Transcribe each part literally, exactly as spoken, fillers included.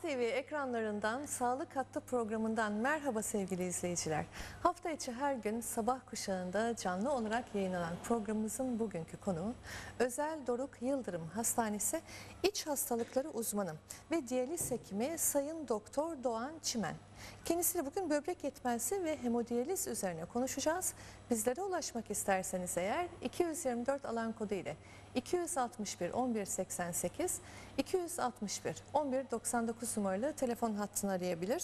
T V ekranlarından Sağlık Hattı programından merhaba sevgili izleyiciler. Hafta içi her gün sabah kuşağında canlı olarak yayınlanan programımızın bugünkü konuğu Özel Doruk Yıldırım Hastanesi İç Hastalıkları Uzmanı ve Diyaliz Hekimi Sayın Doktor Doğan Çimen. Kendisiyle bugün böbrek yetmezliği ve hemodiyaliz üzerine konuşacağız. Bizlere ulaşmak isterseniz eğer iki yüz yirmi dört alan kodu ile iki yüz altmış bir on bir seksen sekiz, iki yüz altmış bir on bir doksan dokuz numaralı telefon hattını arayabilir.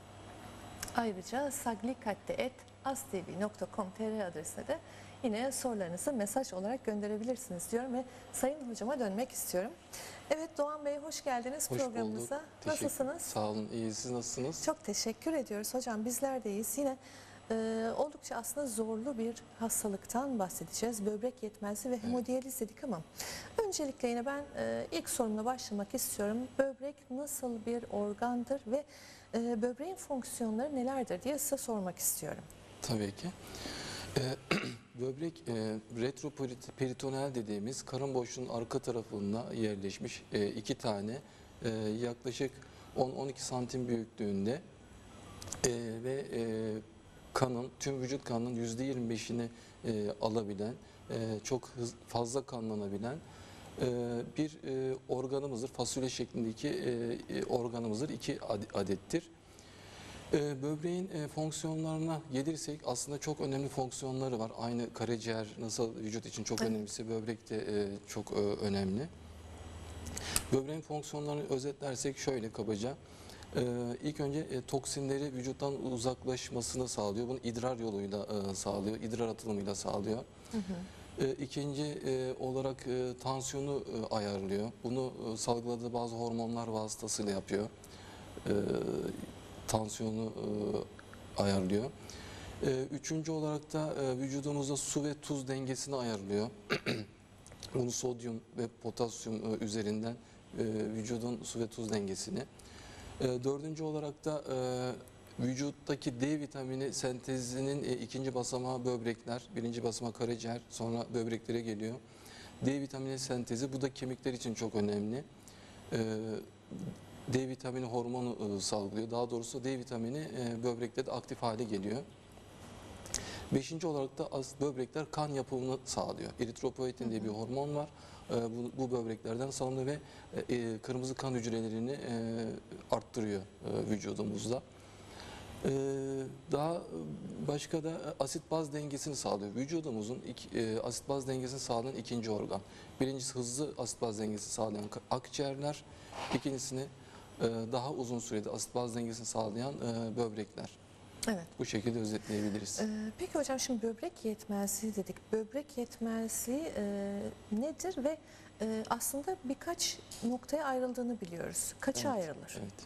Ayrıca saglikkatte et astv nokta com nokta tr adresine de yine sorularınızı mesaj olarak gönderebilirsiniz diyorum ve Sayın Hocama dönmek istiyorum. Evet Doğan Bey, hoş geldiniz hoş programımıza. Bulduk. Nasılsınız? Sağ olun, iyi. Siz nasılsınız? Çok teşekkür ediyoruz hocam. Bizler de iyiyiz. Yine e, oldukça aslında zorlu bir hastalıktan bahsedeceğiz. Böbrek yetmezliği ve hemodiyaliz dedik ama öncelikle yine ben e, ilk sorumla başlamak istiyorum. Böbrek nasıl bir organdır ve e, böbreğin fonksiyonları nelerdir diye size sormak istiyorum. Tabii ki. Ee, böbrek e, retroperitoneal dediğimiz karın boşluğunun arka tarafında yerleşmiş e, iki tane e, yaklaşık on on iki santim büyüklüğünde e, ve e, kanın, tüm vücut kanının yüzde yirmi beşini e, alabilen, e, çok hız, fazla kanlanabilen e, bir e, organımızdır. Fasulye şeklindeki e, organımızdır. İki adettir. Ee, böbreğin e, fonksiyonlarına gelirsek aslında çok önemli fonksiyonları var. Aynı karaciğer nasıl vücut için çok önemliyse böbrek de e, çok e, önemli. Böbreğin fonksiyonlarını özetlersek şöyle kabaca. Ee, ilk önce e, toksinleri vücuttan uzaklaşmasını sağlıyor. Bunu idrar yoluyla e, sağlıyor. İdrar atılımıyla sağlıyor. Hı hı. E, ikinci e, olarak e, tansiyonu e, ayarlıyor. Bunu e, salgıladığı bazı hormonlar vasıtasıyla yapıyor. E, tansiyonu e, ayarlıyor. E, üçüncü olarak da e, vücudumuzda su ve tuz dengesini ayarlıyor. Bunu sodyum ve potasyum e, üzerinden e, vücudun su ve tuz dengesini. E, dördüncü olarak da e, vücuttaki D vitamini sentezinin e, ikinci basamağı böbrekler, birinci basamağı karaciğer, sonra böbreklere geliyor. D vitamini sentezi, bu da kemikler için çok önemli. E, D vitamini hormonu e, salgılıyor. Daha doğrusu D vitamini e, böbrekte de aktif hale geliyor. Beşinci olarak da az, böbrekler kan yapımını sağlıyor. Eritropoietin diye bir hormon var. E, bu, bu böbreklerden salınıyor ve e, kırmızı kan hücrelerini e, arttırıyor e, vücudumuzda. E, daha başka da asit baz dengesini sağlıyor. Vücudumuzun iki, e, asit baz dengesini sağlayan ikinci organ. Birincisi hızlı asit baz dengesini sağlayan akciğerler. İkincisini daha uzun sürede asit baz dengesini sağlayan böbrekler. Evet. Bu şekilde özetleyebiliriz. Ee, peki hocam, şimdi böbrek yetmezliği dedik. Böbrek yetmezliği e, nedir ve e, aslında birkaç noktaya ayrıldığını biliyoruz. Kaça evet, ayrılır? Evet.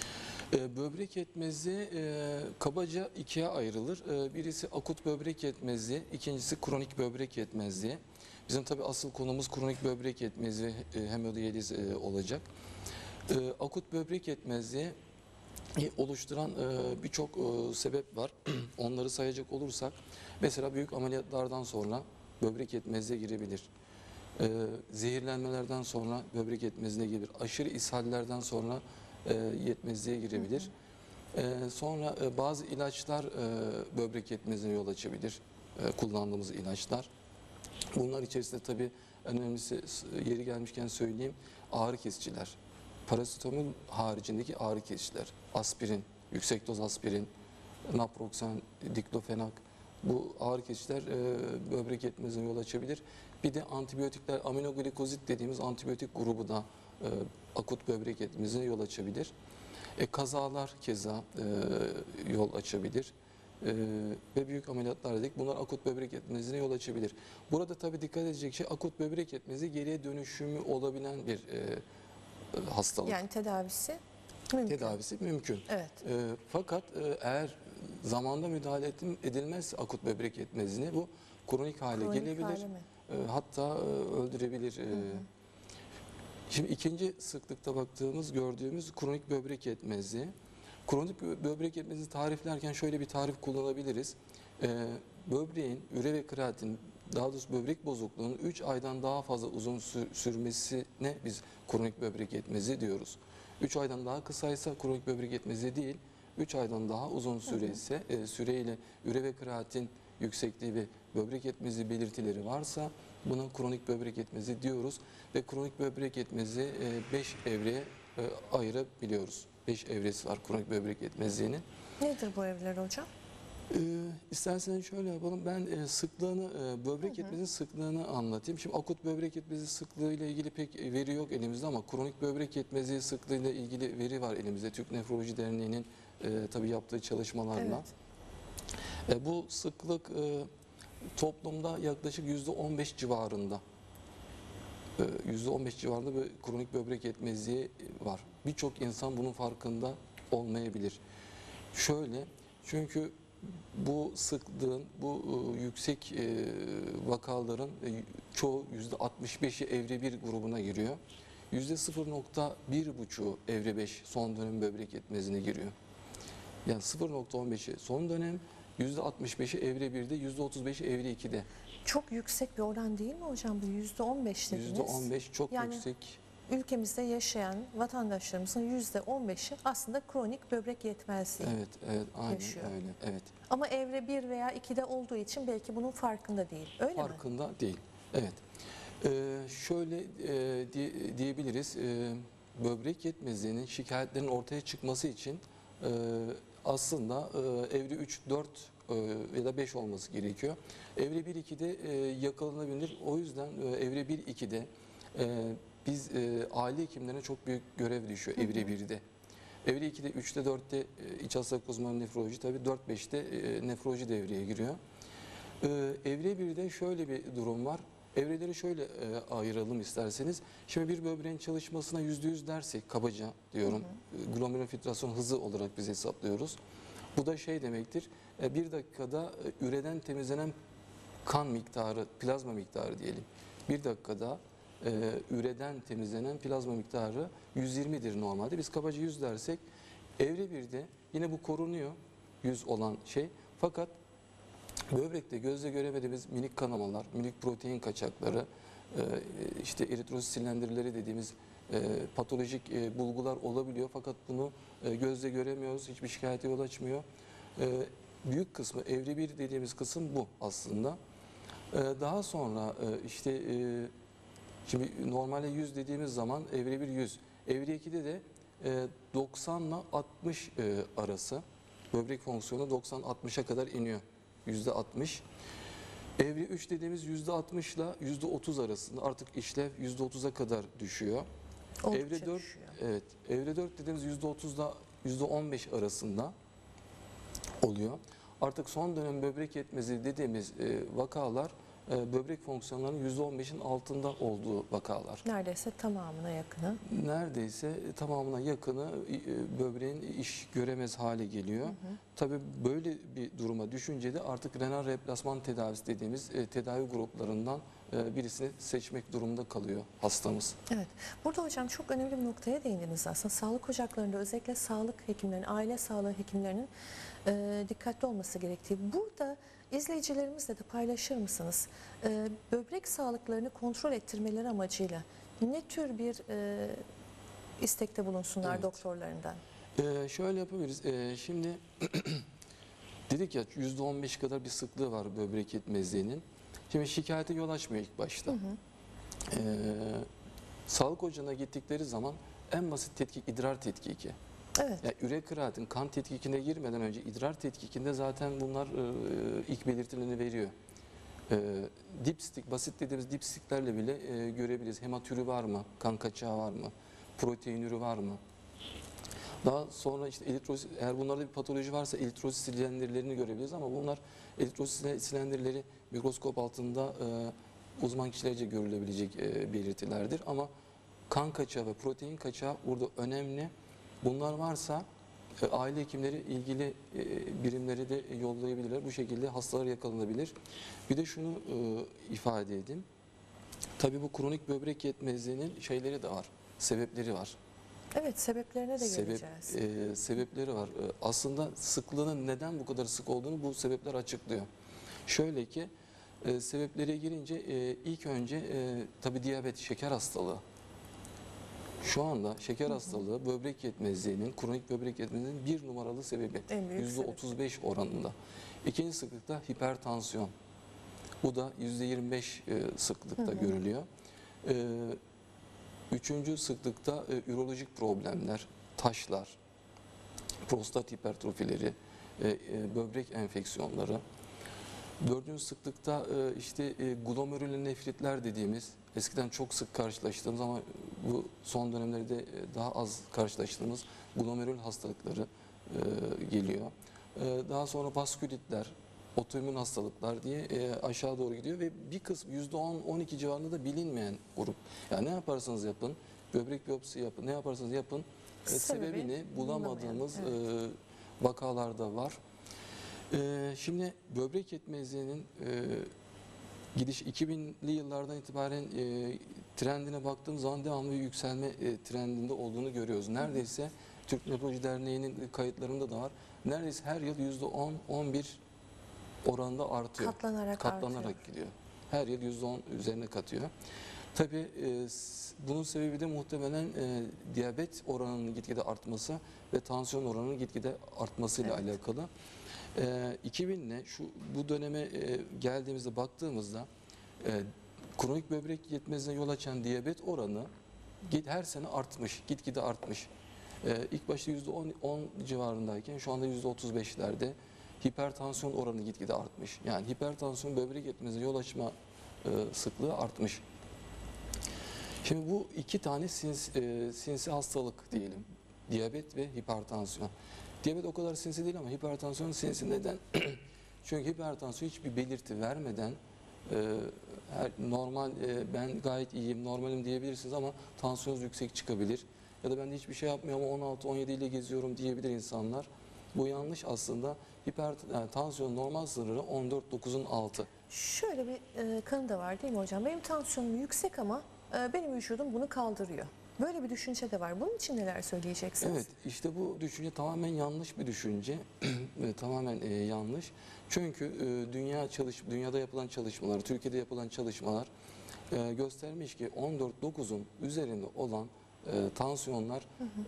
E, böbrek yetmezliği e, kabaca ikiye ayrılır. E, birisi akut böbrek yetmezliği, ikincisi kronik böbrek yetmezliği. Bizim tabii asıl konumuz kronik böbrek yetmezliği, e, hemodiyaliz e, olacak. E, akut böbrek yetmezliği oluşturan e, birçok e, sebep var. Onları sayacak olursak, mesela büyük ameliyatlardan sonra böbrek yetmezliğe girebilir. E, zehirlenmelerden sonra böbrek yetmezliğe girebilir. Aşırı ishallerden sonra e, yetmezliğe girebilir. E, sonra e, bazı ilaçlar e, böbrek yetmezliğine yol açabilir. E, kullandığımız ilaçlar. Bunlar içerisinde tabii en önemlisi, yeri gelmişken söyleyeyim, ağrı kesiciler. Parasetamol haricindeki ağrı kesiciler, aspirin, yüksek doz aspirin, naproxen, diklofenak, bu ağrı kesiciler e, böbrek yetmezliğine yol açabilir. Bir de antibiyotikler, aminoglikozit dediğimiz antibiyotik grubu da e, akut böbrek yetmezliğine yol açabilir. E, kazalar keza e, yol açabilir. E, ve büyük ameliyatlar dedik. Bunlar akut böbrek yetmezliğine yol açabilir. Burada tabii dikkat edecek şey, akut böbrek yetmezliği geriye dönüşümü olabilen bir e, hastalık. Yani tedavisi mümkün. Tedavisi mümkün. Evet. E, fakat e, eğer zamanda müdahale edilmezse akut böbrek yetmezliğine bu kronik hale kronik gelebilir. Hale e, hatta e, öldürebilir. E, hı hı. Şimdi ikinci sıklıkta baktığımız, gördüğümüz kronik böbrek yetmezliği. Kronik böbrek yetmezliği tariflerken şöyle bir tarif kullanabiliriz. E, böbreğin üre ve kreatin daha doğrusu böbrek bozukluğunun üç aydan daha fazla uzun sü- sürmesine biz kronik böbrek yetmezliği diyoruz. üç aydan daha kısaysa kronik böbrek yetmezliği değil, üç aydan daha uzun süre ise e, süreyle üre ve kreatin yüksekliği ve böbrek yetmezliği belirtileri varsa buna kronik böbrek yetmezliği diyoruz ve kronik böbrek yetmezliği beş evreye e, ayırabiliyoruz. beş evresi var kronik böbrek yetmezliğinin. Nedir bu evler hocam? Ee, istersen şöyle yapalım. Ben e, sıklığını, e, böbrek yetmezliğinin sıklığını anlatayım. Şimdi akut böbrek yetmezliği sıklığı ile ilgili pek veri yok elimizde ama kronik böbrek yetmezliği sıklığı ile ilgili veri var elimizde. Türk Nefroloji Derneği'nin e, tabii yaptığı çalışmalarla. Evet. E, bu sıklık e, toplumda yaklaşık yüzde on beş civarında. E, yüzde on beş civarında bir kronik böbrek yetmezliği var. Birçok insan bunun farkında olmayabilir. Şöyle, çünkü bu sıklığın, bu e, yüksek e, vakaların e, çoğu yüzde altmış beşi evre bir grubuna giriyor. Yüzde sıfır nokta bir buçuğu evre beş son dönem böbrek yetmezliğine giriyor. Yani sıfır nokta on beşi son dönem, yüzde altmış beşi evre birde, yüzde otuz beşi evre ikide. Çok yüksek bir oran değil mi hocam bu yüzde on beş dediniz? yüzde on beş çok Yani yüksek. ülkemizde yaşayan vatandaşlarımızın yüzde on beşi aslında kronik böbrek yetmezliği. Evet, evet, aynen yaşıyor. öyle. Evet. Ama evre bir veya ikide olduğu için belki bunun farkında değil. Öyle mi? Farkında değil. Evet. Ee, şöyle e, diye- diyebiliriz. E, böbrek yetmezliğinin şikayetlerin ortaya çıkması için e, aslında e, evre üç, dört e, ya da beş olması gerekiyor. Evre bir, ikide e, yakalanabilir. O yüzden e, evre bir, ikide e, biz e, aile hekimlerine çok büyük görev düşüyor evre birde. Evre ikide, üçte, dörtte e, iç hastalık uzmanı nefroloji, tabii dört beşte e, nefroloji devreye giriyor. Ee, Evre birde şöyle bir durum var. Evreleri şöyle e, ayıralım isterseniz. Şimdi bir böbreğin çalışmasına yüzde yüz dersek kabaca diyorum. Hı hı. Glomerüler filtrasyon hızı olarak biz hesaplıyoruz. Bu da şey demektir. e, Bir dakikada e, üreden temizlenen kan miktarı, plazma miktarı diyelim. Bir dakikada e, üreden temizlenen plazma miktarı yüz yirmidir normalde. Biz kabaca yüz dersek evre birde yine bu korunuyor yüz olan şey. Fakat böbrekte gözle göremediğimiz minik kanamalar, minik protein kaçakları, e, işte eritrosit silendirileri dediğimiz e, patolojik e, bulgular olabiliyor. Fakat bunu e, gözle göremiyoruz, hiçbir şikayete yol açmıyor. E, Büyük kısmı, evre bir dediğimiz kısım bu aslında. E, Daha sonra e, işte e, şimdi normalde yüz dediğimiz zaman evre bir yüz, evre ikide de e, doksan ile altmış e, arası böbrek fonksiyonu doksan altmışa kadar iniyor. yüzde altmış. Evre üç dediğimiz yüzde altmış ile yüzde otuz arasında artık işlev yüzde otuza kadar düşüyor. Oldukça Evre dört, düşüyor. evet, evre dört dediğimiz yüzde otuzla yüzde on beş arasında oluyor. Artık son dönem böbrek yetmezliği dediğimiz e, vakalar e, böbrek fonksiyonlarının yüzde on beşin altında olduğu vakalar. Neredeyse tamamına yakını. Neredeyse tamamına yakını e, böbreğin iş göremez hale geliyor. Hı hı. Tabii böyle bir duruma düşünce de artık renal replasman tedavisi dediğimiz e, tedavi gruplarından e, birisini seçmek durumunda kalıyor hastamız. Evet. Burada hocam çok önemli bir noktaya değindiniz aslında. Sağlık ocaklarında özellikle sağlık hekimlerinin, aile sağlığı hekimlerinin e, dikkatli olması gerektiği. Burada izleyicilerimizle de paylaşır mısınız? E, böbrek sağlıklarını kontrol ettirmeleri amacıyla ne tür bir e, istekte bulunsunlar Evet. doktorlarından? E, şöyle yapabiliriz. E, şimdi dedik ya yüzde on beş kadar bir sıklığı var böbrek yetmezliğinin. Şimdi şikayete yol açmıyor ilk başta. Hı hı. E, sağlık ocağına gittikleri zaman en basit tetkik idrar tetkiki. Evet. Yani üre kreatin kan tetkikine girmeden önce idrar tetkikinde zaten bunlar e, ilk belirtilerini veriyor. E, dipstik, basit dediğimiz dipstiklerle bile e, görebiliriz. Hematürü var mı? Kan kaçağı var mı? Proteinürü var mı? Daha sonra işte eritrosit, eğer bunlarda bir patoloji varsa eritrosit silendirlerini görebiliriz ama bunlar eritrosit silendirleri mikroskop altında e, uzman kişilerce görülebilecek e, belirtilerdir. Ama kan kaçağı ve protein kaçağı burada önemli. Bunlar varsa e, aile hekimleri ilgili e, birimleri de yollayabilirler. Bu şekilde hastalar yakalanabilir. Bir de şunu e, ifade edeyim. Tabii bu kronik böbrek yetmezliğinin şeyleri de var, sebepleri var. Evet, sebeplerine de Sebep, geleceğiz. e, sebepleri var. E, aslında sıklığının neden bu kadar sık olduğunu bu sebepler açıklıyor. Şöyle ki E, sebeplere girince e, ilk önce e, tabii diyabet, şeker hastalığı. Şu anda şeker hastalığı böbrek yetmezliğinin, kronik böbrek yetmezliğinin bir numaralı sebebi. En büyük yüzde otuz beş oranında. İkinci sıklıkta hipertansiyon. Bu da yüzde yirmi beş e, sıklıkta Hı hı. görülüyor. E, üçüncü sıklıkta e, ürolojik problemler, taşlar, prostat hipertrofileri, e, e, böbrek enfeksiyonları. Dördüncü sıklıkta e, işte e, glomerülonefritler dediğimiz, eskiden çok sık karşılaştığımız ama bu son dönemlerde e, daha az karşılaştığımız glomerül hastalıkları e, geliyor. E, daha sonra vaskülitler, otoimmün hastalıklar diye e, aşağı doğru gidiyor ve bir kısmı yüzde on on iki civarında da bilinmeyen grup. Yani ne yaparsanız yapın, böbrek biyopsi yapın, ne yaparsanız yapın, e, Sebebi sebebini bulamadığımız bulunamayan, e, vakalar da var. Ee, şimdi böbrek yetmezliğinin e, gidiş iki binli yıllardan itibaren e, trendine baktığım zaman devamlı bir yükselme e, trendinde olduğunu görüyoruz. Neredeyse Türk Nefroloji Derneği'nin kayıtlarında da var. Neredeyse her yıl yüzde on on bir oranında artıyor. Katlanarak, Katlanarak artıyor. gidiyor. Her yıl yüzde on üzerine katıyor. Tabii e, s- bunun sebebi de muhtemelen e, diyabet oranının gitgide artması ve tansiyon oranının gitgide artmasıyla Evet. alakalı. E, iki binle şu bu döneme e, geldiğimizde baktığımızda e, kronik böbrek yetmezliğine yol açan diyabet oranı git- her sene artmış, gitgide artmış. E, ilk başta yüzde on civarındayken şu anda yüzde otuz beşlerde. Hipertansiyon oranı gitgide artmış. Yani hipertansiyon böbrek yetmezliğine yol açma e, sıklığı artmış. Şimdi bu iki tane sinsi, e, sinsi hastalık diyelim. Diyabet ve hipertansiyon. Diyabet o kadar sinsi değil ama hipertansiyon sinsi. Neden? Çünkü hipertansiyon hiçbir belirti vermeden e, her, normal e, ben gayet iyiyim, normalim diyebilirsiniz ama tansiyonunuz yüksek çıkabilir. Ya da ben de hiçbir şey yapmıyorum ama on altı on yedi ile geziyorum diyebilir insanlar. Bu yanlış aslında. Hiper, yani tansiyon normal sınırı on dört dokuzun altı. Şöyle bir e, kanı da var değil mi hocam? Benim tansiyonum yüksek ama e, benim vücudum bunu kaldırıyor. Böyle bir düşünce de var. Bunun için neler söyleyeceksiniz? Evet, işte bu düşünce tamamen yanlış bir düşünce. Ve tamamen e, yanlış. Çünkü e, dünya çalış dünyada yapılan çalışmalar, Türkiye'de yapılan çalışmalar e, göstermiş ki on dört dokuzun üzerinde olan e, tansiyonlar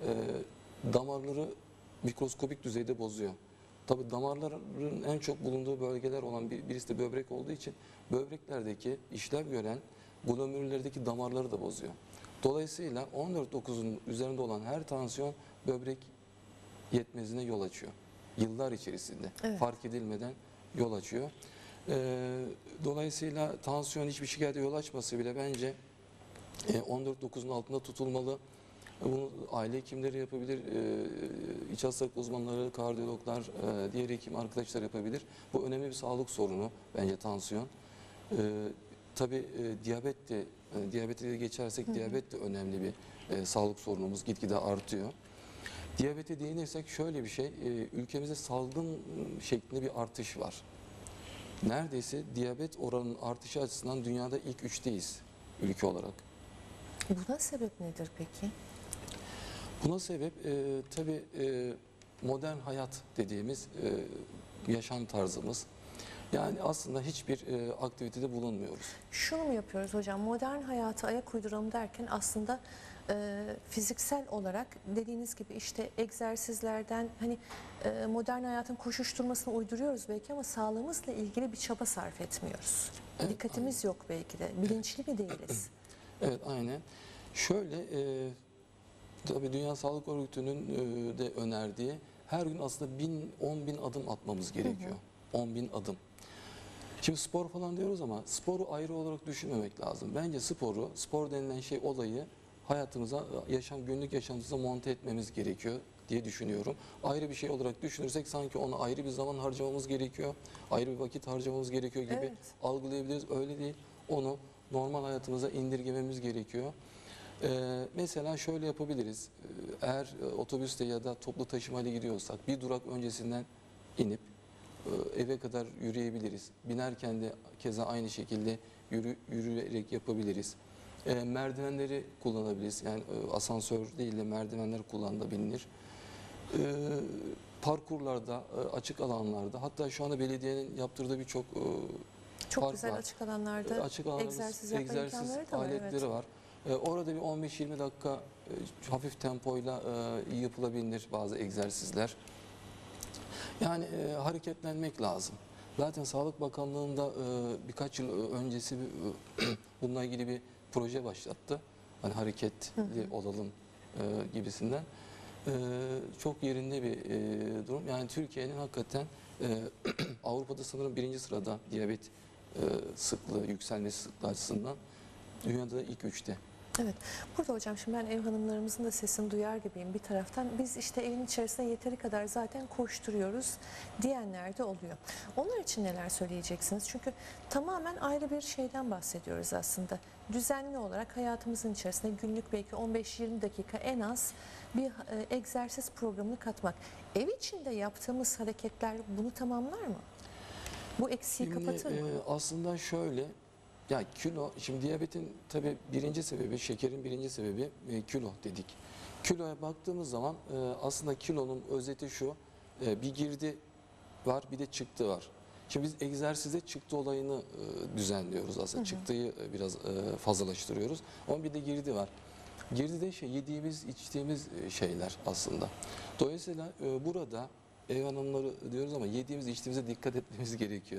e, damarları mikroskopik düzeyde bozuyor. Tabii damarların en çok bulunduğu bölgeler olan bir, birisi de böbrek olduğu için böbreklerdeki işlev gören glomerüllerdeki damarları da bozuyor. Dolayısıyla on dört dokuzun üzerinde olan her tansiyon böbrek yetmezliğine yol açıyor. Yıllar içerisinde Evet. fark edilmeden yol açıyor. Ee, dolayısıyla tansiyon hiçbir şikayete yol açması bile bence e, on dört dokuzun altında tutulmalı. Bunu aile hekimleri yapabilir, e, iç hastalık uzmanları, kardiyologlar, e, diğer hekim arkadaşlar yapabilir. Bu önemli bir sağlık sorunu bence tansiyon. E, tabii e, diyabet de, e, diyabete de geçersek diyabet de önemli bir e, sağlık sorunumuz, gitgide artıyor. Diyabete değinirsek şöyle bir şey, e, ülkemizde salgın şeklinde bir artış var. Neredeyse diyabet oranının artışı açısından dünyada ilk üçteyiz ülke olarak. Buna sebep nedir peki? Buna sebep e, tabii e, modern hayat dediğimiz e, yaşam tarzımız. Yani aslında hiçbir e, aktivitede bulunmuyoruz. Şunu mu yapıyoruz hocam? Modern hayata ayak uyduralım derken aslında e, fiziksel olarak dediğiniz gibi işte egzersizlerden hani e, modern hayatın koşuşturmasını uyduruyoruz belki ama sağlığımızla ilgili bir çaba sarf etmiyoruz. Evet, Dikkatimiz yok belki de. Bilinçli mi değiliz? Evet, aynen. Şöyle, e, tabii Dünya Sağlık Örgütü'nün e, de önerdiği her gün aslında bin, on bin adım atmamız gerekiyor. on bin adım. Şimdi spor falan diyoruz ama sporu ayrı olarak düşünmemek lazım. Bence sporu, spor denilen şey olayı hayatımıza, yaşam günlük yaşantımıza monte etmemiz gerekiyor diye düşünüyorum. Ayrı bir şey olarak düşünürsek sanki ona ayrı bir zaman harcamamız gerekiyor, ayrı bir vakit harcamamız gerekiyor gibi Evet. algılayabiliriz. Öyle değil. Onu normal hayatımıza indirgememiz gerekiyor. Ee, mesela şöyle yapabiliriz. Ee, Eğer e, otobüste ya da toplu taşımayla gidiyorsak bir durak öncesinden inip e, eve kadar yürüyebiliriz. Binerken de keza aynı şekilde yürü, yürüyerek yapabiliriz. E, merdivenleri kullanabiliriz. Yani e, asansör değil de merdivenler kullanılabilir. E, parkurlarda, e, açık alanlarda, hatta şu anda belediyenin yaptırdığı birçok e, Çok park güzel var. açık alanlarda Açık alanlarımız, egzersiz yapma egzersiz imkanları da var. aletleri Evet. var. E, orada bir on beş yirmi dakika e, hafif tempoyla e, yapılabilir bazı egzersizler. Yani e, hareketlenmek lazım. Zaten Sağlık Bakanlığı'nda e, birkaç yıl öncesi bir, e, bununla ilgili bir proje başlattı. Hani hareketli Hı hı. olalım e, gibisinden. E, çok yerinde bir e, durum. Yani Türkiye'nin hakikaten e, Avrupa'da sanırım birinci sırada diyabet e, sıklığı, yükselmesi sıklığı açısından dünyada ilk üçte. Evet. Burada hocam şimdi ben ev hanımlarımızın da sesini duyar gibiyim bir taraftan. Biz işte evin içerisinde yeteri kadar zaten koşturuyoruz diyenler de oluyor. Onlar için neler söyleyeceksiniz? Çünkü tamamen ayrı bir şeyden bahsediyoruz aslında. Düzenli olarak hayatımızın içerisinde günlük belki on beş yirmi dakika en az bir e, egzersiz programını katmak. Ev içinde yaptığımız hareketler bunu tamamlar mı? Bu eksiği Şimdi kapatır mı? e, aslında şöyle, ya kilo, şimdi diyabetin tabii birinci sebebi, şekerin birinci sebebi e, kilo dedik. Kiloya baktığımız zaman e, aslında kilonun özeti şu, e, bir girdi var bir de çıktı var. Şimdi biz egzersizde çıktı olayını e, düzenliyoruz aslında. Hı hı. Çıktıyı e, biraz e, fazlalaştırıyoruz. Ama bir de girdi var. Girdi de şey yediğimiz, içtiğimiz e, şeyler aslında. Dolayısıyla e, burada ev hanımları diyoruz ama yediğimiz, içtiğimize dikkat etmemiz gerekiyor.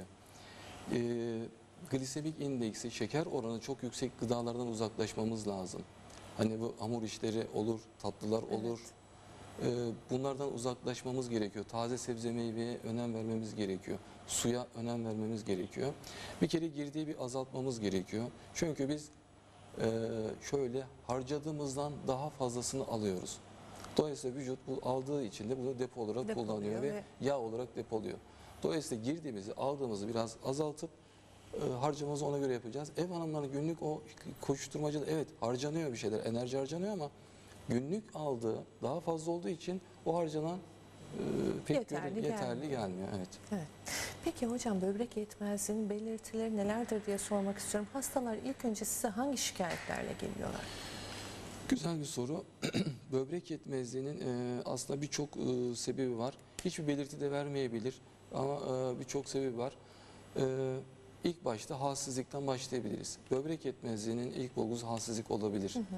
E, glisemik indeksi, şeker oranı çok yüksek gıdalardan uzaklaşmamız lazım. Hani bu hamur işleri olur, tatlılar olur. E, bunlardan uzaklaşmamız gerekiyor. Taze sebze meyveye önem vermemiz gerekiyor. Suya önem vermemiz gerekiyor. Bir kere girdiği bir azaltmamız gerekiyor. Çünkü biz e, şöyle harcadığımızdan daha fazlasını alıyoruz. Dolayısıyla vücut bu aldığı için de bunu depo olarak Depoluyor kullanıyor ve ve- yağ olarak depoluyor. Dolayısıyla girdiğimizi, aldığımızı biraz azaltıp e, harcamamızı ona göre yapacağız. Ev hanımlarının günlük o koşuşturmacada evet harcanıyor bir şeyler, enerji harcanıyor ama günlük aldığı daha fazla olduğu için o harcanan e, pek Yeterli görün- yeterli gelmiyor. gelmiyor. Evet. Evet. Peki hocam böbrek yetmezliğinin belirtileri nelerdir diye sormak istiyorum. Hastalar ilk önce size hangi şikayetlerle geliyorlar? Güzel bir soru. Böbrek yetmezliğinin e, aslında birçok e, sebebi var. Hiçbir belirti de vermeyebilir ama e, birçok sebebi var. E, ilk başta halsizlikten başlayabiliriz. Böbrek yetmezliğinin ilk bulgusu halsizlik olabilir. Hı hı.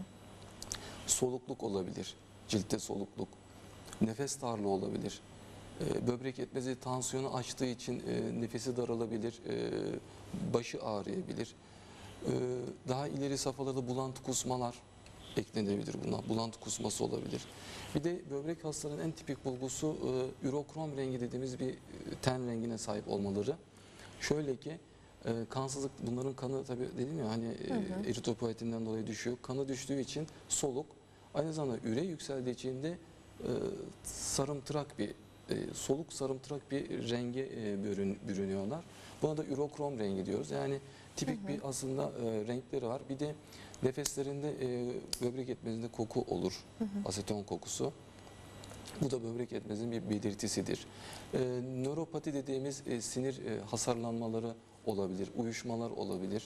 Solukluk olabilir. Ciltte solukluk. Nefes darlığı olabilir. E, böbrek yetmezliği tansiyonu açtığı için e, nefesi daralabilir. E, başı ağrıyabilir. E, daha ileri safhalarda bulantı kusmalar eklenebilir buna. Bulantı kusması olabilir. Bir de böbrek hastalarının en tipik bulgusu e, ürokrom rengi dediğimiz bir e, ten rengine sahip olmaları. Şöyle ki e, kansızlık, bunların kanı tabii dedim ya hani e, Hı hı. eritropoyetinden dolayı düşüyor. Kanı düştüğü için soluk, aynı zamanda üre yükseldiği için de e, sarımtırak bir e, soluk sarımtırak bir renge e, bürün, bürünüyorlar. Buna da ürokrom rengi diyoruz. Yani tipik Hı hı. bir aslında e, renkleri var. Bir de nefeslerinde e, böbrek yetmezliğinde koku olur. Hı hı. Aseton kokusu. Bu da böbrek yetmezliğinin bir belirtisidir. E, nöropati dediğimiz e, sinir e, hasarlanmaları olabilir, uyuşmalar olabilir.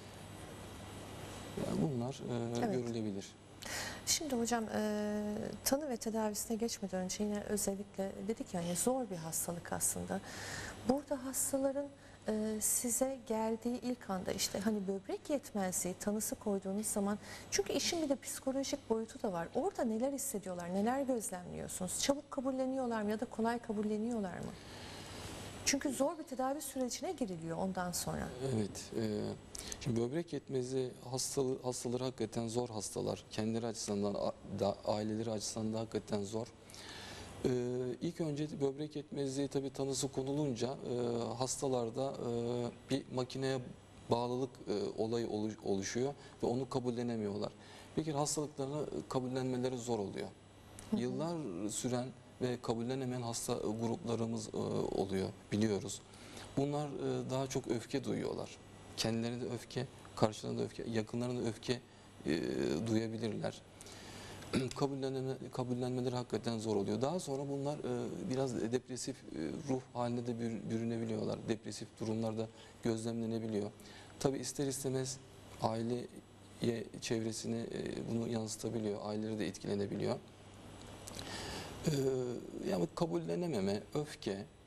Yani bunlar e, Evet. görülebilir. Şimdi hocam e, tanı ve tedavisine geçmeden önce yine özellikle dedik yani zor bir hastalık aslında. Burada hastaların e, size geldiği ilk anda işte hani böbrek yetmezliği tanısı koyduğunuz zaman çünkü işin bir de psikolojik boyutu da var. Orada neler hissediyorlar, neler gözlemliyorsunuz? Çabuk kabulleniyorlar mı ya da kolay kabulleniyorlar mı? Çünkü zor bir tedavi sürecine giriliyor ondan sonra. Evet. E, şimdi böbrek yetmezliği hastalığı, hastaları hakikaten zor hastalar. Kendileri açısından a- da, aileleri açısından da hakikaten zor. Ee, ilk önce böbrek yetmezliği tabii tanısı konulunca e, hastalarda e, bir makineye bağlılık e, olayı olu- oluşuyor ve onu kabullenemiyorlar. Bir kere hastalıklarını kabullenmeleri zor oluyor. Yıllar süren ve kabullenemeyen hasta gruplarımız e, oluyor, biliyoruz. Bunlar e, daha çok öfke duyuyorlar. Kendilerine de öfke, karşılarına da öfke, yakınlarına da öfke e, duyabilirler. kabullenme, kabullenmeleri hakikaten zor oluyor. Daha sonra bunlar e, biraz depresif e, ruh haline de bür- bürünebiliyorlar. Depresif durumlarda gözlemlenebiliyor. Tabi ister istemez aileye, çevresine e, bunu yansıtabiliyor. Aileleri de etkilenebiliyor. E, yani kabullenememe, öfke,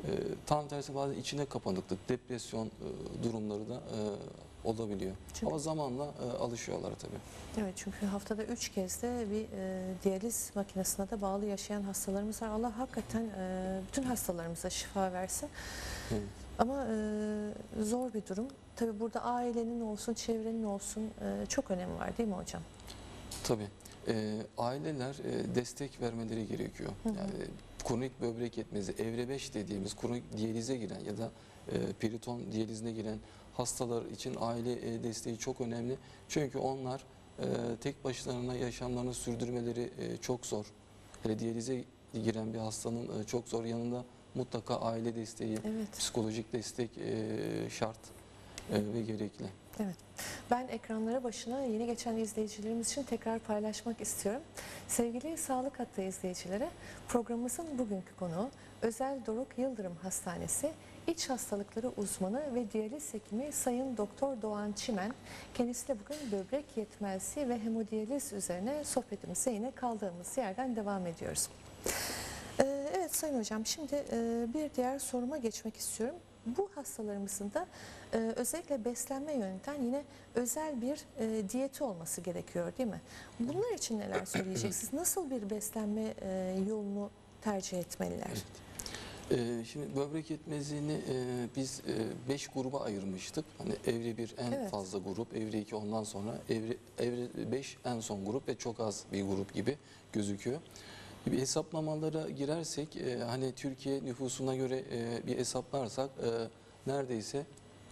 E, tam tersi bazen içine kapanıklık, depresyon e, durumları da e, olabiliyor. Çünkü- Ama zamanla e, alışıyorlar tabii. Evet, çünkü haftada üç kez de bir e, diyaliz makinesine de bağlı yaşayan hastalarımız var. Allah hakikaten e, bütün hastalarımıza şifa versin. Evet. Ama e, zor bir durum. Tabii burada ailenin olsun, çevrenin olsun e, çok önemi var değil mi hocam? Tabii. E, aileler e, destek vermeleri gerekiyor. Hı hı. Yani kronik böbrek yetmezi, evre beş dediğimiz kronik diyalize giren ya da e, periton diyalizine giren hastalar için aile e, desteği çok önemli. Çünkü onlar e, tek başlarına yaşamlarını sürdürmeleri e, çok zor. Hele diyalize giren bir hastanın e, çok zor. Yanında mutlaka aile desteği, Evet. psikolojik destek e, şart e, ve gerekli. Evet. Ben ekranlara başına yeni geçen izleyicilerimiz için tekrar paylaşmak istiyorum. Sevgili Sağlık Hattı izleyicilere, programımızın bugünkü konuğu Özel Doruk Yıldırım Hastanesi İç Hastalıkları Uzmanı ve Diyaliz Hekimi Sayın Doktor Doğan Çimen. Kendisiyle bugün böbrek yetmezliği ve hemodiyaliz üzerine sohbetimize yine kaldığımız yerden devam ediyoruz. Ee, Evet Sayın Hocam, şimdi e, bir diğer soruma geçmek istiyorum. Bu hastalarımızın da e, özellikle beslenme yönünden yine özel bir e, diyeti olması gerekiyor değil mi? Bunlar için neler söyleyeceksiniz? Nasıl bir beslenme e, yolunu tercih etmeliler? Evet. Ee, şimdi böbrek yetmezliğini e, biz beş gruba ayırmıştık. Hani evre bir en Evet. fazla grup, evre iki ondan sonra, evre, evre beş en son grup ve çok az bir grup gibi gözüküyor. Bir hesaplamalara girersek, e, hani Türkiye nüfusuna göre e, bir hesaplarsak e, neredeyse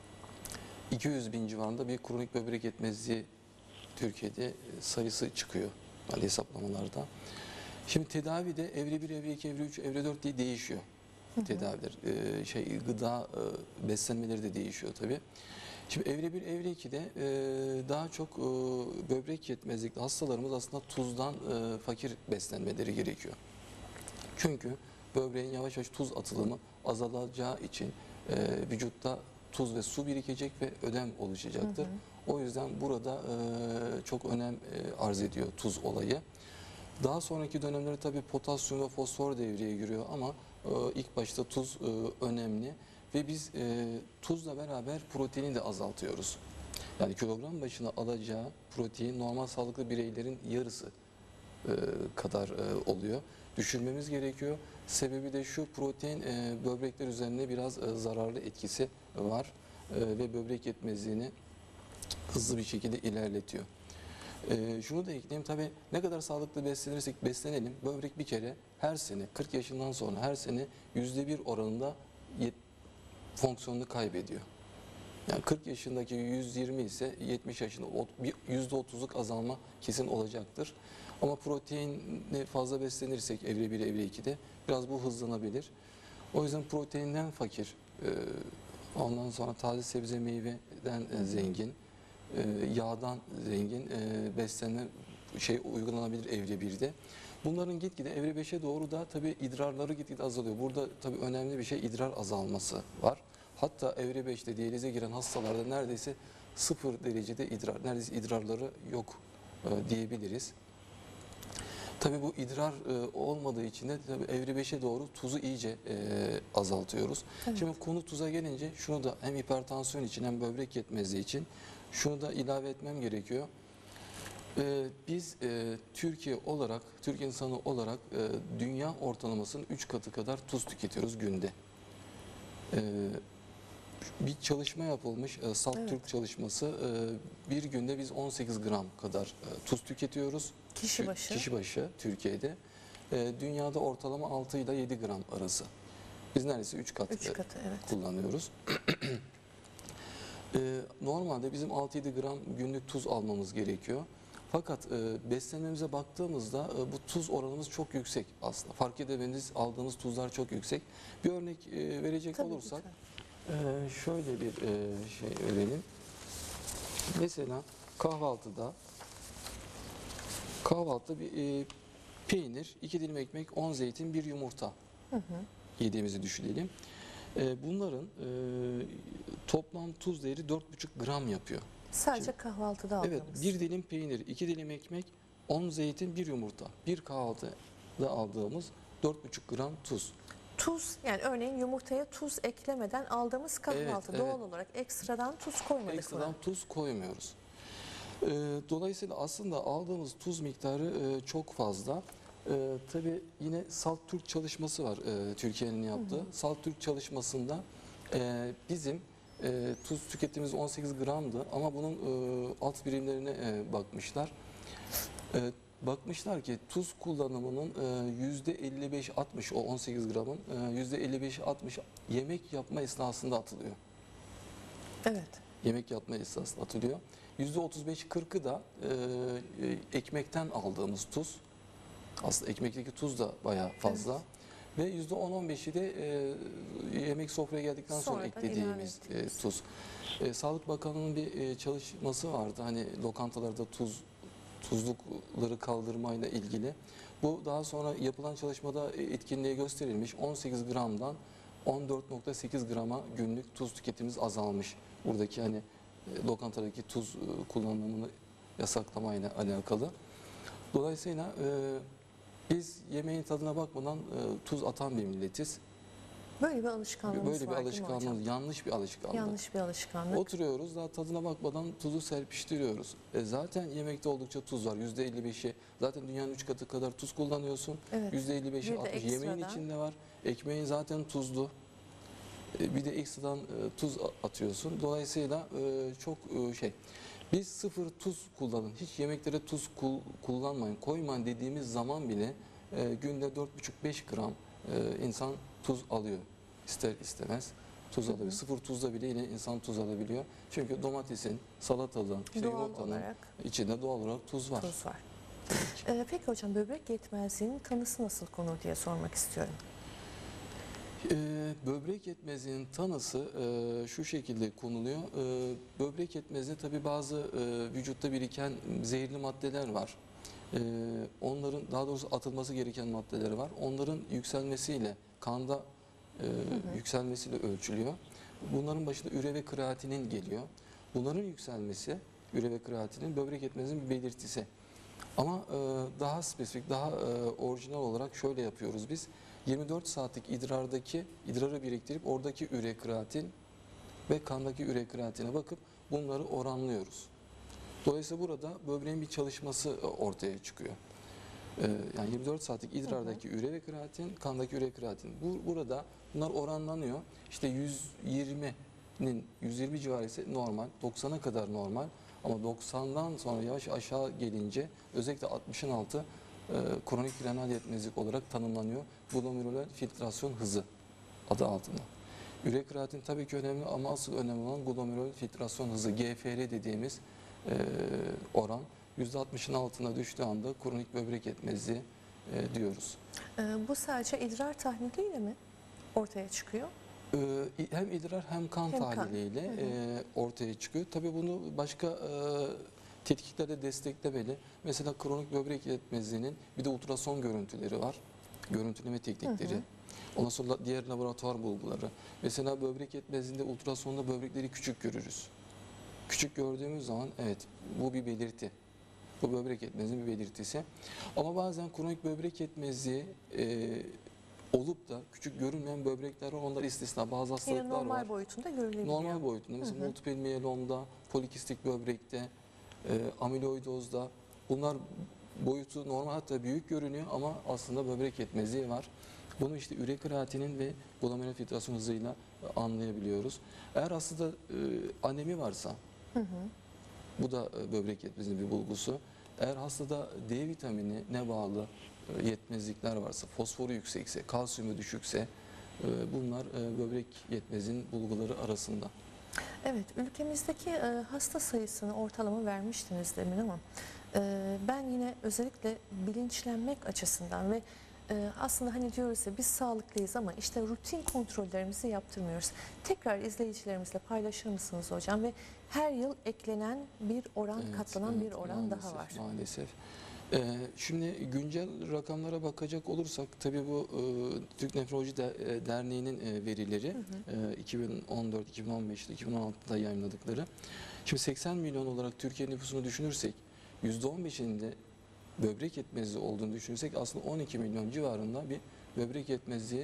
iki yüz bin civarında bir kronik böbrek yetmezliği Türkiye'de e, sayısı çıkıyor hani hesaplamalarda. Şimdi tedavi de evre bir, evre iki, evre üç, evre dört diye değişiyor. Tedaviler, e, şey gıda e, beslenmeleri de değişiyor tabii. Şimdi evre bir, evre ikide e, daha çok e, böbrek yetmezlikli hastalarımız aslında tuzdan e, fakir beslenmeleri gerekiyor. Çünkü böbreğin yavaş yavaş tuz atılımı azalacağı için e, vücutta tuz ve su birikecek ve ödem oluşacaktır. Hı hı. O yüzden burada e, çok önem e, arz ediyor tuz olayı. Daha sonraki dönemlerde tabii potasyum ve fosfor devreye giriyor ama e, ilk başta tuz e, önemli ve biz e, tuzla beraber proteini de azaltıyoruz. Yani kilogram başına alacağı protein normal sağlıklı bireylerin yarısı e, kadar e, oluyor. Düşürmemiz gerekiyor. Sebebi de şu, protein e, böbrekler üzerinde biraz e, zararlı etkisi var e, ve böbrek yetmezliğini hızlı bir şekilde ilerletiyor. Ee, şunu da ekleyeyim, tabii ne kadar sağlıklı beslenirsek beslenelim, böbrek bir kere her sene kırk yaşından sonra her sene yüzde bir oranında yet, fonksiyonunu kaybediyor. Yani kırk yaşındaki yüz yirmi ise yetmiş yaşında yüzde otuzluk azalma kesin olacaktır. Ama proteini fazla beslenirsek evre bir, evre ikide biraz bu hızlanabilir. O yüzden proteinden fakir, ondan sonra taze sebze meyveden zengin, yağdan zengin beslenme şey uygulanabilir evre birde. Bunların gitgide evre beşe doğru da tabii idrarları gitgide azalıyor. Burada tabii önemli bir şey idrar azalması var. Hatta evre beşte diyalize giren hastalarda neredeyse sıfır derecede idrar, neredeyse idrarları yok diyebiliriz. Tabii bu idrar e, olmadığı için de tabii evre beşe doğru tuzu iyice e, azaltıyoruz. Evet. Şimdi konu tuza gelince şunu da hem hipertansiyon için hem böbrek yetmezliği için şunu da ilave etmem gerekiyor. E, biz e, Türkiye olarak, Türk insanı olarak e, dünya ortalamasının üç katı kadar tuz tüketiyoruz günde. E, bir çalışma yapılmış, e, Salt Evet. Türk çalışması. E, bir günde biz on sekiz gram kadar e, tuz tüketiyoruz. Kişi başı. Kişi başı Türkiye'de. E, dünyada ortalama altı ile yedi gram arası. Biz neredeyse üç kat Üç e, katı, evet. kullanıyoruz. e, normalde bizim altı yedi gram günlük tuz almamız gerekiyor. Fakat e, beslenmemize baktığımızda e, bu tuz oranımız çok yüksek aslında. Fark edemeniz aldığımız tuzlar çok yüksek. Bir örnek e, verecek Tabii, olursak lütfen. e, şöyle bir e, şey verelim. Mesela kahvaltıda kahvaltıda bir e, peynir, iki dilim ekmek, on zeytin, bir yumurta Hı hı. yediğimizi düşünelim. E, bunların e, toplam tuz değeri dört buçuk gram yapıyor. Sadece Şimdi- kahvaltıda aldığımız. Evet, bir dilim peynir, iki dilim ekmek, on zeytin, bir yumurta. Bir kahvaltıda aldığımız dört buçuk gram tuz. Tuz, yani örneğin yumurtaya tuz eklemeden aldığımız kahvaltı, Evet, doğal evet. olarak ekstradan tuz koymadık Ekstradan mı? tuz koymuyoruz. Ee, dolayısıyla aslında aldığımız tuz miktarı e, çok fazla. Ee, tabii yine Salt Türk çalışması var e, Türkiye'nin yaptığı. Salt Türk çalışmasında e, bizim e, tuz tüketimimiz on sekiz gramdı ama bunun e, alt birimlerine e, bakmışlar. E, bakmışlar ki tuz kullanımının e, yüzde elli beş altmış, o on sekiz gramın e, yüzde elli beş altmış yemek yapma esnasında atılıyor. Evet. Yemek yapma esnasında atılıyor. yüzde otuz beş kırkı da e, e, ekmekten aldığımız tuz. Aslında ekmekteki tuz da bayağı fazla. Ve yüzde on on beşi de e, yemek sofraya geldikten sonra Sonradan eklediğimiz ilave e, ettiğimiz. tuz. E, Sağlık Bakanlığı'nın bir e, çalışması vardı. Hani lokantalarda tuz tuzlukları kaldırmayla ilgili. Bu daha sonra yapılan çalışmada e, etkinliğe gösterilmiş. on sekiz gramdan on dört nokta sekiz grama günlük tuz tüketimimiz azalmış. Buradaki hani e, lokantadaki tuz e, kullanımını yasaklamayla alakalı. Dolayısıyla e, biz yemeğin tadına bakmadan e, tuz atan bir milletiz. Böyle bir alışkanlığımız Böyle bir var değil mi hocam? alışkanlığımız, yanlış bir alışkanlık. Yanlış bir alışkanlık. Oturuyoruz, daha tadına bakmadan tuzu serpiştiriyoruz. E zaten yemekte oldukça tuz var. yüzde elli beşi zaten dünyanın üç katı kadar tuz kullanıyorsun. Evet. yüzde elli beşi Bir de altmış yemeğin ekstradan. içinde var. Ekmeğin zaten tuzlu. E, bir de ekstradan e, tuz a- atıyorsun. Dolayısıyla e, çok e, şey. Biz sıfır tuz kullanın. Hiç yemeklere tuz kul- kullanmayın, koymayın dediğimiz zaman bile e, günde dört buçuk beş gram e, insan tuz alıyor. İster istemez tuz alıyor. Sıfır tuzda bile yine insan tuz alabiliyor. Çünkü domatesin, salatalığın, işte Doğal yumurtanın olarak içinde doğal olarak tuz var. tuz var. Ee, peki hocam, böbrek yetmezliğinin tanısı nasıl konur diye sormak istiyorum. Ee, böbrek yetmezliğinin tanısı e, şu şekilde konuluyor. Ee, böbrek yetmezliği tabii bazı e, vücutta biriken zehirli maddeler var. Ee, onların daha doğrusu atılması gereken maddeleri var. Onların yükselmesiyle kanda e, yükselmesiyle ölçülüyor. Bunların başında üre ve kreatinin geliyor. Bunların yükselmesi, üre ve kreatinin böbrek yetmezliğinin bir belirtisi. Ama e, daha spesifik, daha e, orijinal olarak şöyle yapıyoruz biz. yirmi dört saatlik idrardaki idrarı biriktirip oradaki üre kreatin ve kandaki üre kreatine bakıp bunları oranlıyoruz. Dolayısıyla burada böbreğin bir çalışması e, ortaya çıkıyor. E, yani yirmi dört saatlik idrardaki üre ve kreatin, kandaki üre kreatin. Bu, burada bunlar oranlanıyor. İşte yüz yirminin yüz yirmi civarı ise normal, doksana kadar normal. Ama doksandan sonra yavaş aşağı gelince özellikle altmışın altı e, kronik renal yetmezlik olarak tanımlanıyor. Glomerular filtrasyon hızı adı altında. Üre kreatin tabii ki önemli ama asıl önemli olan glomerular filtrasyon hızı G F R dediğimiz e, oran yüzde altmışın altına düştüğü anda kronik böbrek yetmezliği e, diyoruz. Ee, bu sadece idrar tahliliyle mi ortaya çıkıyor? Ee, hem idrar hem kan Hem kan. tahliliyle Hı hı. e, ortaya çıkıyor. Tabii bunu başka e, tetkiklerle desteklemeli. Mesela kronik böbrek yetmezliğinin bir de ultrason görüntüleri var. Görüntüleme teknikleri. Hı hı. Ondan sonra diğer laboratuvar bulguları. Mesela böbrek yetmezliğinde ultrasonda böbrekleri küçük görürüz. Küçük gördüğümüz zaman evet bu bir belirti. Bu böbrek yetmezliğinin bir belirtisi. Ama bazen kronik böbrek yetmezliği e, olup da küçük görünmeyen böbrekler var. Onlar istisna. Bazı Yine hastalıklar normal var. boyutunda görülebiliyor. Normal boyutunda. Mesela Hı hı. multiple miyelomda, polikistik böbrekte, e, amiloidozda bunlar boyutu normal hatta büyük görünüyor ama aslında böbrek yetmezliği var. Bunu işte üre kreatinin ve glomerular filtrasyon hızıyla e, anlayabiliyoruz. Eğer hastada e, anemi varsa Hı hı. bu da e, böbrek yetmezliğinin bir bulgusu. Eğer hastada D vitaminine bağlı e, yetmezlikler varsa, fosforu yüksekse, kalsiyumu düşükse e, bunlar e, böbrek yetmezliğinin bulguları arasında. Evet, ülkemizdeki e, hasta sayısını ortalama vermiştiniz demin ama e, ben yine özellikle bilinçlenmek açısından ve e, aslında hani diyoruz ya biz sağlıklıyız ama işte rutin kontrollerimizi yaptırmıyoruz. Tekrar izleyicilerimizle paylaşır mısınız hocam? Ve her yıl eklenen bir oran, Evet, katlanan evet, bir oran daha var. Maalesef. Ee, şimdi güncel rakamlara bakacak olursak tabii bu e, Türk Nefroloji De- e, Derneği'nin e, verileri e, iki bin on dört, iki bin on beş, iki bin on altıda yayınladıkları. Şimdi seksen milyon olarak Türkiye nüfusunu düşünürsek yüzde on beşinde böbrek yetmezliği olduğunu düşünürsek aslında on iki milyon civarında bir böbrek yetmezliği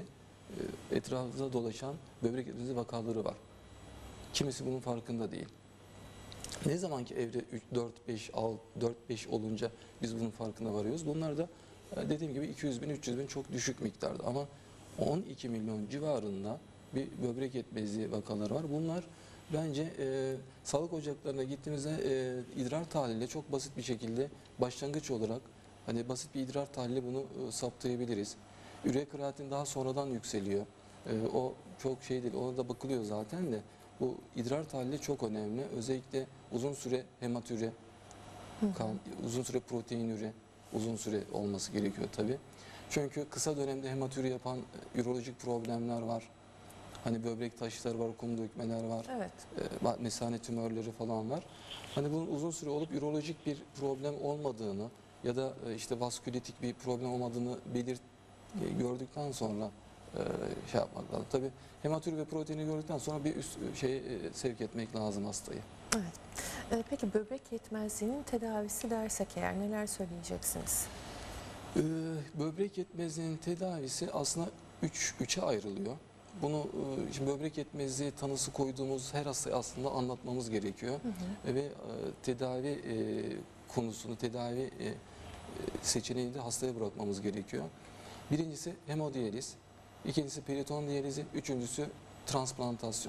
e, etrafımızda dolaşan böbrek yetmezliği vakaları var. Kimisi bunun farkında değil. Ne zaman ki evre üç, dört, beş, altı, dört, beş olunca biz bunun farkına varıyoruz. Bunlar da e, dediğim gibi iki yüz bin, üç yüz bin çok düşük miktarda ama on iki milyon civarında bir böbrek yetmezliği vakaları var. Bunlar bence e, sağlık ocaklarına gittiğimizde e, idrar tahliliyle çok basit bir şekilde başlangıç olarak hani basit bir idrar tahlili bunu e, saptayabiliriz. Üre kreatin daha sonradan yükseliyor. E, o çok şey değil. Ona da bakılıyor zaten de. Bu idrar tahlili çok önemli. Özellikle uzun süre hematüre, kan, uzun süre proteinüre, uzun süre olması gerekiyor tabii. Çünkü kısa dönemde hematüre yapan e, ürolojik problemler var. Hani böbrek taşları var, kum dökmeler var, Evet. e, mesane tümörleri falan var. Hani bunun uzun süre olup ürolojik bir problem olmadığını ya da e, işte vaskülitik bir problem olmadığını belirt e, gördükten sonra e, şey yapmak lazım. Tabii hematür ve proteini gördükten sonra bir üst şey sevk etmek lazım hastayı. Evet. Ee, peki böbrek yetmezliğinin tedavisi dersek eğer neler söyleyeceksiniz? Ee, böbrek yetmezliğinin tedavisi aslında üç üçe ayrılıyor. Bunu e, şimdi böbrek yetmezliği tanısı koyduğumuz her hastaya aslında anlatmamız gerekiyor. Hı hı. Ve e, tedavi e, konusunu, tedavi e, seçeneğini de hastaya bırakmamız gerekiyor. Birincisi hemodiyaliz, ikincisi periton diyalizi, üçüncüsü transplantasyon.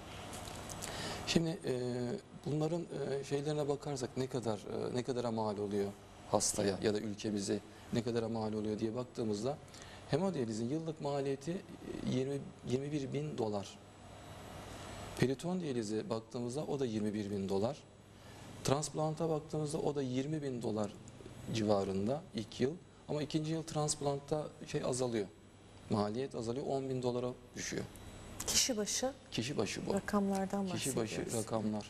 Şimdi e, bunların e, şeylerine bakarsak ne kadar e, ne kadara mal oluyor hastaya ya da ülkemize ne kadara mal oluyor diye baktığımızda hemodiyalizin yıllık maliyeti yirmi yirmi bir bin dolar. Periton diyalize baktığımızda o da yirmi bir bin dolar. Transplanta baktığımızda o da yirmi bin dolar civarında ilk yıl. Ama ikinci yıl transplantta şey azalıyor. Maliyet azalıyor, on bin dolara düşüyor. Kişi başı Kişi başı bu. rakamlardan Kişi bahsediyoruz. başı rakamlar.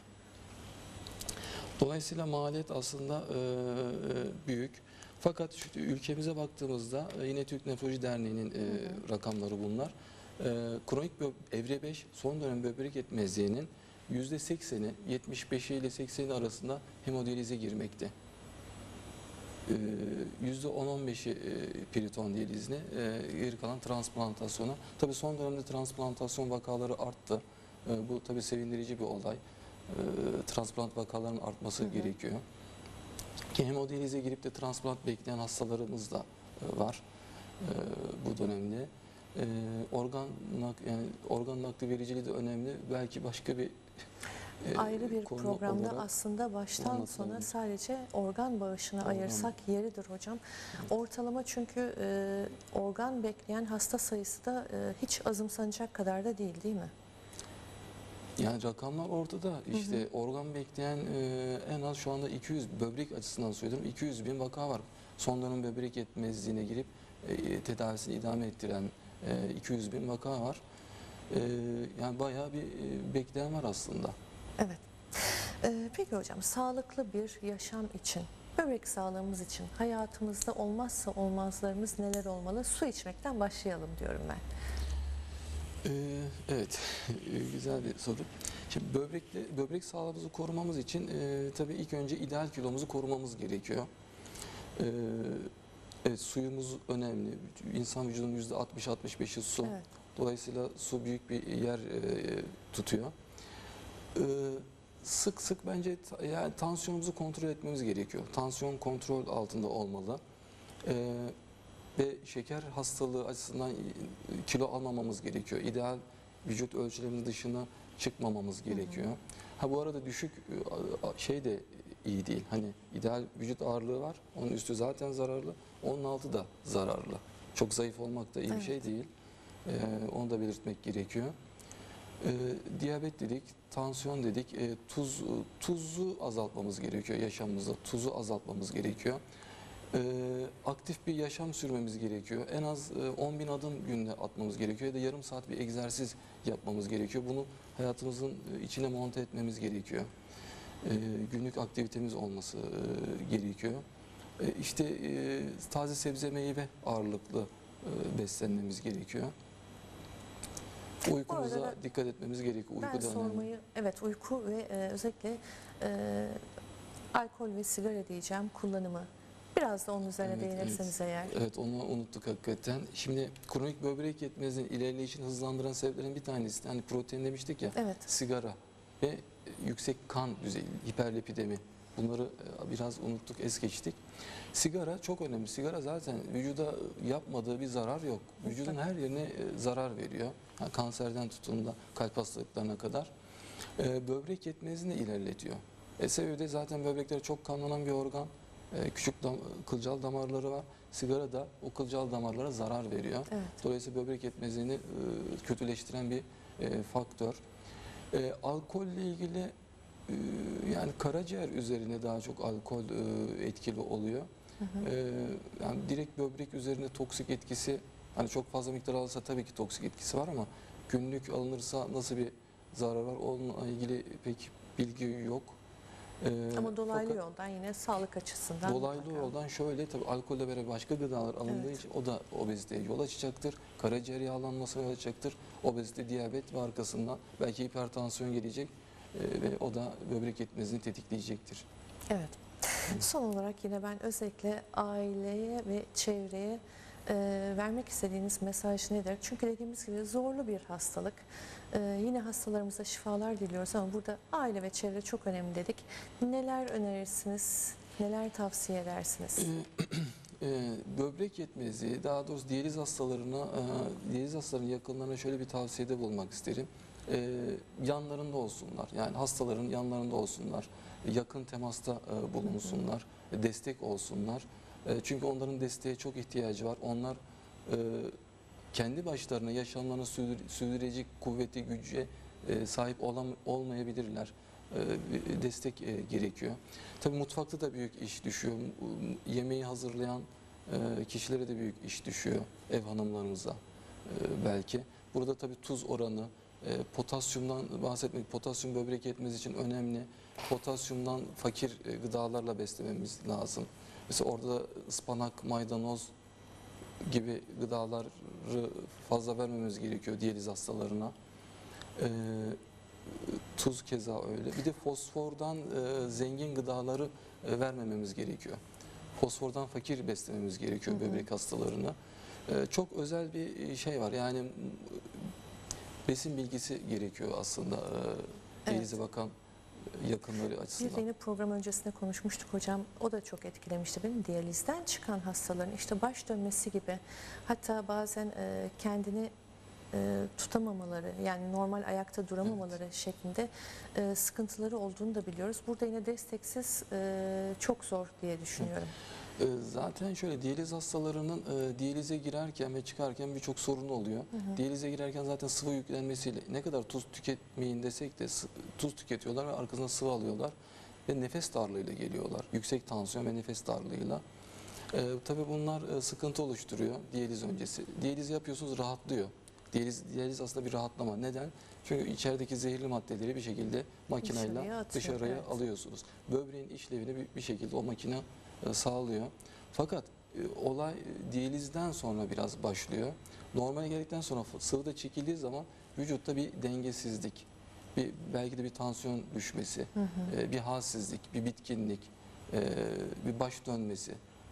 Dolayısıyla maliyet aslında e, e, büyük. Fakat şu, ülkemize baktığımızda e, yine Türk Nefroloji Derneği'nin e, rakamları bunlar. E, kronik bö- evre beş son dönem böbrek yetmezliğinin yüzde sekseni, yetmiş beşi ile sekseni arasında hemodiyalize girmekte. E, yüzde on on beşi e, periton diyalizine, e, geri kalan transplantasyona. Tabii son dönemde transplantasyon vakaları arttı. E, bu tabii sevindirici bir olay. E, transplant vakalarının artması Hı hı. gerekiyor. Ki hemodiyalize girip de transplant bekleyen hastalarımız da e, var e, bu dönemde. E, organ nak- yani organ nakli vericiliği de önemli. Belki başka bir e, Ayrı bir konu programda olarak aslında baştan anlatılabilir. sona sadece organ bağışına Organ- ayırsak yeridir hocam. Ortalama çünkü e, organ bekleyen hasta sayısı da e, hiç azımsanacak kadar da değil değil mi? Yani rakamlar ortada. İşte organ bekleyen e, en az şu anda iki yüz, böbrek açısından söylüyorum, iki yüz bin vaka var. Son dönem böbrek yetmezliğine girip e, tedavisini idame ettiren e, iki yüz bin vaka var. E, yani bayağı bir e, bekleyen var aslında. Evet. E, peki hocam sağlıklı bir yaşam için, böbrek sağlığımız için hayatımızda olmazsa olmazlarımız neler olmalı? Su içmekten başlayalım diyorum ben. Ee, evet, güzel bir soru. Şimdi böbrekle, böbrek sağlığımızı korumamız için e, tabii ilk önce ideal kilomuzu korumamız gerekiyor. Ee, evet, suyumuz önemli. İnsan vücudunun yüzde altmış altmış beşi su. Evet. Dolayısıyla su büyük bir yer e, tutuyor. Ee, sık sık bence ta- yani tansiyonumuzu kontrol etmemiz gerekiyor. Tansiyon kontrol altında olmalı. Ee, ve şeker hastalığı açısından kilo almamamız gerekiyor. İdeal vücut ölçülerimiz dışına çıkmamamız gerekiyor. Ha bu arada düşük e, şey de iyi değil. Hani ideal vücut ağırlığı var. Onun üstü zaten zararlı. Onun altı da zararlı. Çok zayıf olmak da iyi bir şey Evet. değil. Ee, onu da belirtmek gerekiyor. Ee, diyabet dedik, tansiyon dedik, e, tuz tuzu azaltmamız gerekiyor yaşamımızda. Tuzu azaltmamız gerekiyor. Ee, aktif bir yaşam sürmemiz gerekiyor. En az e, on bin adım günde atmamız gerekiyor ya da yarım saat bir egzersiz yapmamız gerekiyor. Bunu hayatımızın e, içine monte etmemiz gerekiyor. Ee, günlük aktivitemiz olması e, gerekiyor. E, işte e, taze sebze meyve ağırlıklı e, beslenmemiz gerekiyor. Uykumuza arada dikkat etmemiz gerekiyor. Uyku Ben da önemli. sormayı, evet uyku ve e, özellikle e, alkol ve sigara diyeceğim kullanımı Biraz da onun üzerine Evet, değinirseniz evet. eğer. Evet, onu unuttuk hakikaten. Şimdi kronik böbrek yetmezliğinin ilerleyişini hızlandıran sebeplerin bir tanesi de hani protein demiştik ya, Evet. sigara ve yüksek kan düzeyi, hiperlipidemi. Bunları e, biraz unuttuk, es geçtik. Sigara çok önemli. Sigara zaten vücuda yapmadığı bir zarar yok. Vücudun her yerine e, zarar veriyor. Ha, kanserden tutun da kalp hastalıklarına kadar. E, böbrek yetmezliğini ilerletiyor. E, sebebi de zaten böbrekler çok kanlanan bir organ. E, küçük dam- kılcal damarları var. Sigara da o kılcal damarlara zarar veriyor. Evet. Dolayısıyla böbrek yetmezliğini e, kötüleştiren bir e, faktör. E, alkolle ilgili e, yani karaciğer üzerine daha çok alkol e, etkili oluyor. Hı hı. E, yani direkt böbrek üzerinde toksik etkisi, hani çok fazla miktar alırsa tabii ki toksik etkisi var ama günlük alınırsa nasıl bir zarar var onunla ilgili pek bilgi yok. E, Ama dolaylı fakat yoldan yine sağlık açısından dolaylı mutlaka. yoldan şöyle, tabii alkolle beraber başka gıdalar alındığı Evet. için o da obeziteye yol açacaktır. Karaciğer yağlanmasına yol açacaktır. Obezite, diyabet ve arkasından belki hipertansiyon gelecek e, ve o da böbrek yetmezliğini tetikleyecektir. Evet. Son olarak yine ben özellikle aileye ve çevreye e, vermek istediğiniz mesaj nedir? Çünkü dediğimiz gibi zorlu bir hastalık. E, yine hastalarımıza şifalar diliyoruz ama burada aile ve çevre çok önemli dedik. Neler önerirsiniz? Neler tavsiye edersiniz? E, böbrek yetmezliği, daha doğrusu diyaliz hastalarına, e, diyaliz hastalarının yakınlarına şöyle bir tavsiyede bulunmak isterim. E, yanlarında olsunlar, yani hastaların yanlarında olsunlar, yakın temasta e, bulunsunlar, e, destek olsunlar. E, çünkü onların desteğe çok ihtiyacı var. Onlar e, kendi başlarına yaşamlarını sürdür- sürdürecek kuvveti, güce e, sahip olam- olmayabilirler. E, bir destek e, gerekiyor. Tabii mutfakta da büyük iş düşüyor. M- Yemeği hazırlayan e, kişilere de büyük iş düşüyor. Ev hanımlarımıza e, belki. Burada tabii tuz oranı, e, potasyumdan bahsetmek, potasyum böbrek yetmez için önemli. Potasyumdan fakir e, gıdalarla beslememiz lazım. Mesela orada ıspanak, maydanoz gibi gıdaları fazla vermemiz gerekiyor diyaliz hastalarına. Ee, tuz keza öyle. Bir de fosfordan e, zengin gıdaları e, vermememiz gerekiyor. Fosfordan fakir beslememiz gerekiyor Hı hı. böbrek hastalarına. Ee, çok özel bir şey var. Yani m, besin bilgisi gerekiyor aslında e, diyalize bakan yakınları Bir de açısından. yine program öncesinde konuşmuştuk hocam. O da çok etkilemişti beni. Diyalizden çıkan hastaların işte baş dönmesi gibi, hatta bazen e, kendini e, tutamamaları, yani normal ayakta duramamaları şeklinde e, sıkıntıları olduğunu da biliyoruz. Burada yine desteksiz e, çok zor diye düşünüyorum. E, Zaten şöyle, diyaliz hastalarının e, diyalize girerken ve çıkarken birçok sorunu oluyor. Hı hı. Diyalize girerken zaten sıvı yüklenmesiyle, ne kadar tuz tüketmeyin desek de sı- tuz tüketiyorlar ve arkasına sıvı alıyorlar ve nefes darlığıyla geliyorlar. Yüksek tansiyon ve nefes darlığıyla. E, tabii bunlar e, sıkıntı oluşturuyor diyaliz öncesi. Diyaliz yapıyorsunuz, rahatlıyor. Diyaliz, diyaliz aslında bir rahatlama. Neden? Çünkü içerideki zehirli maddeleri bir şekilde makineyle Dışarıya atıyor, dışarıya evet. alıyorsunuz. Böbreğin işlevini bir, bir şekilde o makine e, sağlıyor. Fakat e, olay e, diyalizden sonra biraz başlıyor. Normale geldikten sonra f- sıvıda çekildiği zaman vücutta bir dengesizlik, bir belki de bir tansiyon düşmesi, Hı hı. e, bir halsizlik, bir bitkinlik, e, bir baş dönmesi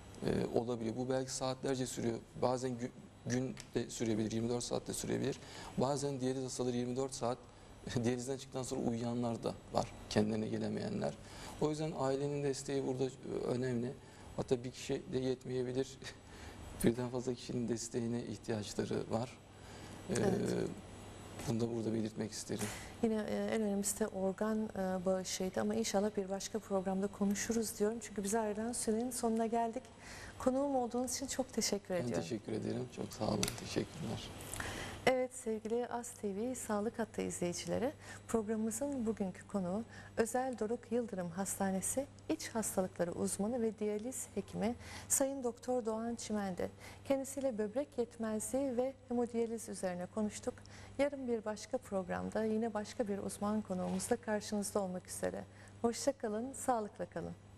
e, olabiliyor. Bu belki saatlerce sürüyor. Bazen gü- gün de sürebilir, yirmi dört saat de sürebilir. Bazen diyaliz hastaları yirmi dört saat diyalizden çıktıktan sonra uyuyanlar da var, kendilerine gelemeyenler. O yüzden ailenin desteği burada e, önemli. Hatta bir kişi de yetmeyebilir. Birden fazla kişinin desteğine ihtiyaçları var. Ee, Evet. Bunu da burada belirtmek isterim. Yine e, en önemlisi de organ e, bağışıydı ama inşallah bir başka programda konuşuruz diyorum. Çünkü bize ayrılan sürenin sonuna geldik. Konuğum olduğunuz için çok teşekkür Ben ediyorum. teşekkür ederim. Çok sağ olun. Teşekkürler. Evet sevgili Az T V Sağlık Hattı izleyicileri, programımızın bugünkü konuğu Özel Doruk Yıldırım Hastanesi İç Hastalıkları Uzmanı ve Diyaliz Hekimi Sayın Doktor Doğan Çimendi. Kendisiyle böbrek yetmezliği ve hemodiyaliz üzerine konuştuk. Yarın bir başka programda yine başka bir uzman konuğumuzla karşınızda olmak üzere. Hoşça kalın, sağlıkla kalın.